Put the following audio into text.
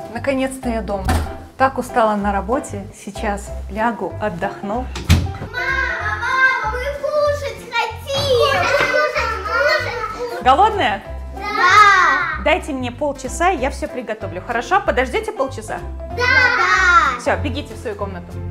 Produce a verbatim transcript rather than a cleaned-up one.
Наконец-то я дома. Так устала на работе. Сейчас лягу, отдохну. Мама, мама, мы кушать хотим! Кушать, кушать! Голодная? Да! Дайте мне полчаса, и я все приготовлю. Хорошо? Подождите полчаса? Да! Все, бегите в свою комнату.